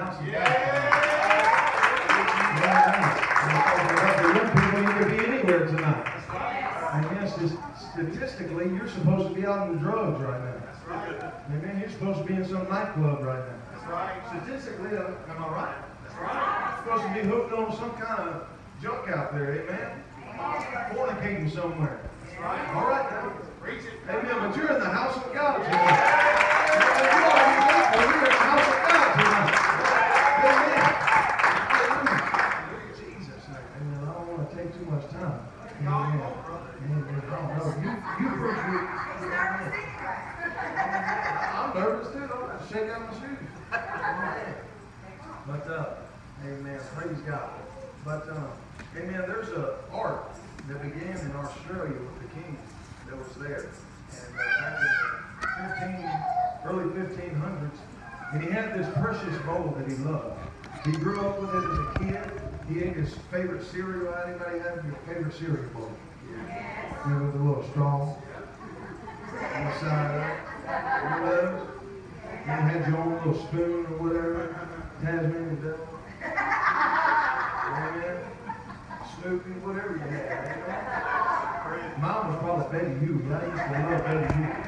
house of God. The young people, you could be anywhere tonight. And yes, statistically, you're supposed to be out on the drugs right now. Amen. You're supposed to be in some nightclub right now. Statistically, am I right? You're supposed to be hooked on some kind of junk out there. Amen. Fornicating somewhere. All right now. Amen. But you're in the house of God tonight. You're in the house of God tonight. Amen. Jesus. Amen. I don't want to take too much time. Amen. You preach it. I'm nervous too. I'm going to shake out my shoes. But, amen. Praise God. But, amen, there's an art that began in Australia with the king that was there. And back in the early 1500s, and he had this precious bowl that he loved. He grew up with it as a kid. He ate his favorite cereal. Anybody have your favorite cereal bowl? You know, with a little straw on the side of it. Remember those? And you had your own little spoon or whatever. Tasmanian devil. Amen. Snoopy, whatever you had. Mine was probably Betty Hughes. I used to love Betty Hughes.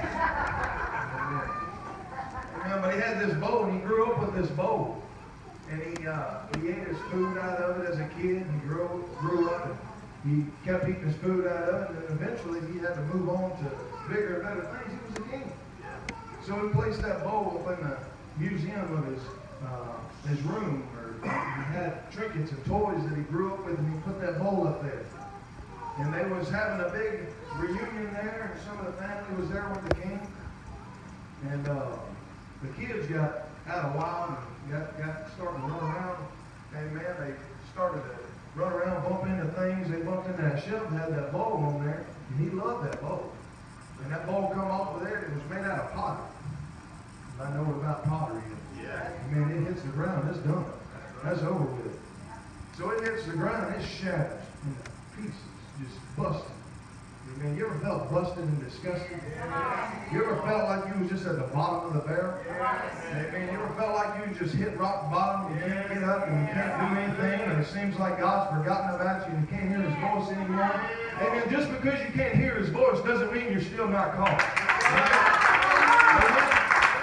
Amen. But he had this bowl, and he grew up with this bowl. And he ate his food out of it as a kid. He grew up, and he kept eating his food out of it. And then eventually he had to move on to bigger and better things. He was a king. So he placed that bowl up in the museum of his room. He had trinkets and toys that he grew up with, and he put that bowl up there. And they was having a big reunion there, and some of the family was there with the king. And the kids got out of wild and got started to run around. Amen. They started to run around, bump into things. They bumped into that shelf and had that bowl on there, and he loved that bowl. And that bowl come off of there, and it was made out of pottery. I know about pottery. Yeah. Man, it hits the ground, it's done. That's over with. So it hits the ground, it shatters into pieces, just busted. Man, you ever felt busted and disgusted? You ever felt like you was just at the bottom of the barrel? Man, you ever felt like you just hit rock bottom, you can't get up and you can't do anything, and it seems like God's forgotten about you and you can't hear his voice anymore? Amen. Just because you can't hear his voice doesn't mean you're still not called. Amen.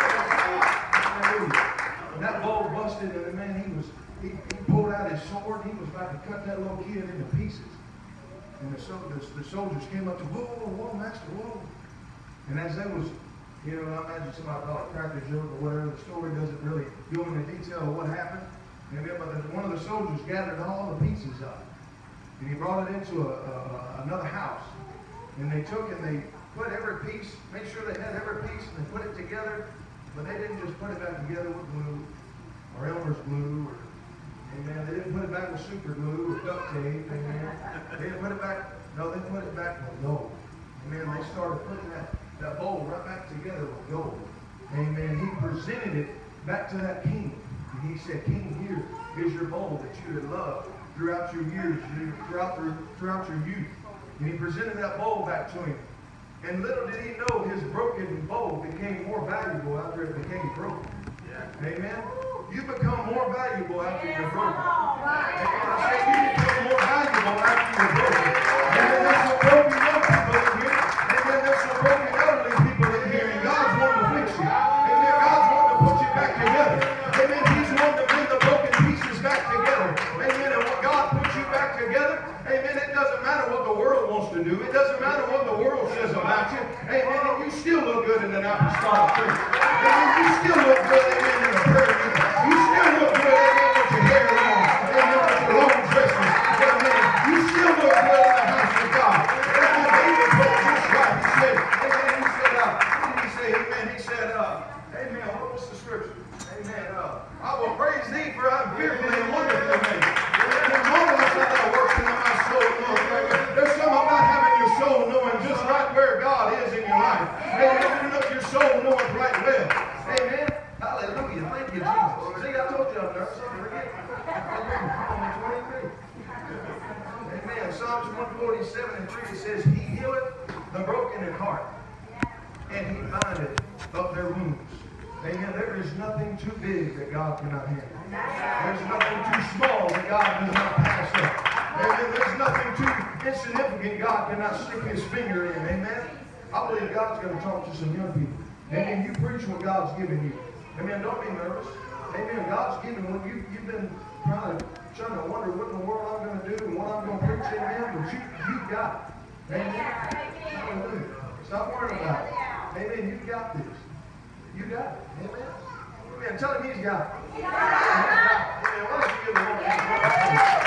That bowl busted, and man, he pulled out his sword. He was about to cut that little kid into pieces. And the soldiers came up to, whoa, whoa, whoa, master, whoa. And as they was, you know, I imagine somebody called it cracker joke or whatever. The story doesn't really go into detail of what happened. And then, but one of the soldiers gathered all the pieces up. And he brought it into another house. And they took and they put every piece, made sure they had every piece, and they put it together. But they didn't just put it back together with glue or Elmer's glue or, amen, they didn't put it back with super glue or duct tape, amen. They didn't put it back, no, they put it back with gold. Amen. They started putting that bowl right back together with gold. Amen. He presented it back to that king. And he said, King, here is your bowl that you had loved throughout your years, throughout your youth. And he presented that bowl back to him. And little did he know his broken bowl became more valuable after it became broken. Yeah. Amen. You become more valuable after you're broken. Amen. I say you become more valuable after you're broken. Amen. There's some broken young people in here. Amen. There's some broken elderly people in here. And God's wanting to fix you. Amen. God's wanting to put you back together. Amen. He's wanting to bring the broken pieces back together. Amen. And when God puts you back together, amen, it doesn't matter what the world wants to do. It doesn't matter what the world says about you. Amen. And you still look good in an apostolic church. Amen. You still look good, amen, in a prayer meeting. You still look good, amen, with your hair long. Amen, with your long dresses. Amen. You still look good in the house of God. Amen. David put it just right. He said, amen, he said, amen, what was the scripture? Amen. I will praise thee for I'm fearfully and wonderfully made. There's something about having your soul knowing just right where God is in your life. Amen. Your soul knowing right well. Amen. Hallelujah. Thank you, Jesus. See, I told you I'm nervous. I'm forgetting. Amen. Psalms 147 and 3, it says, He healeth the broken in heart, and He bindeth up their wounds. Amen. There is is nothing too big that God cannot handle. There's nothing too small that God does not pass up. Amen. There's nothing too insignificant God cannot stick his finger in. Amen. I believe God's going to talk to some young people. Amen. You preach what God's given you. Amen. Don't be nervous. Amen. God's given what you've been trying to wonder what in the world I'm going to do and what I'm going to preach. Amen. But you've got it. Amen. Hallelujah. Stop worrying about it. Amen. You've got this. You got it. Amen. Amen. Tell him he's got it. Amen. Why don't you give the Lord a hand?